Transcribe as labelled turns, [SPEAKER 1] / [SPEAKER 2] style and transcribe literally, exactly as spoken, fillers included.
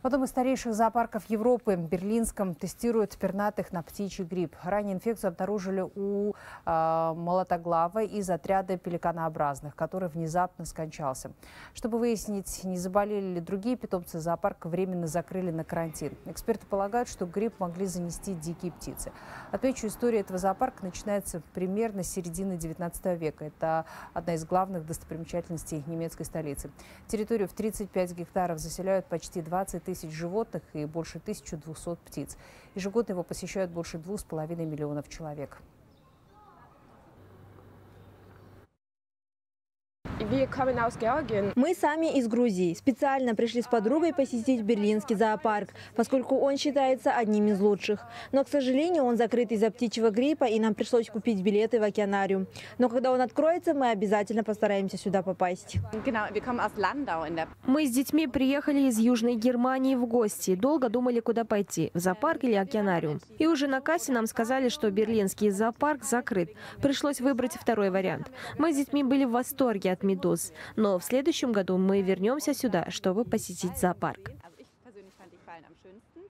[SPEAKER 1] В одном из старейших зоопарков Европы, берлинском, тестируют пернатых на птичий грипп. Ранее инфекцию обнаружили у э, молотоглава из отряда пеликанообразных, который внезапно скончался. Чтобы выяснить, не заболели ли другие питомцы зоопарка, временно закрыли на карантин. Эксперты полагают, что грипп могли занести дикие птицы. Отмечу, история этого зоопарка начинается примерно с середины девятнадцатого века. Это одна из главных достопримечательностей немецкой столицы. Территорию в тридцать пять гектаров заселяют почти двадцать тысяч животных и больше тысячи двухсот птиц. Ежегодно его посещают больше двух с половиной миллионов человек.
[SPEAKER 2] Мы сами из Грузии. Специально пришли с подругой посетить берлинский зоопарк, поскольку он считается одним из лучших. Но, к сожалению, он закрыт из-за птичьего гриппа, и нам пришлось купить билеты в океанариум. Но когда он откроется, мы обязательно постараемся сюда попасть.
[SPEAKER 3] Мы с детьми приехали из Южной Германии в гости. Долго думали, куда пойти – в зоопарк или океанариум. И уже на кассе нам сказали, что берлинский зоопарк закрыт. Пришлось выбрать второй вариант. Мы с детьми были в восторге от медуз. Но в следующем году мы вернемся сюда, чтобы посетить зоопарк.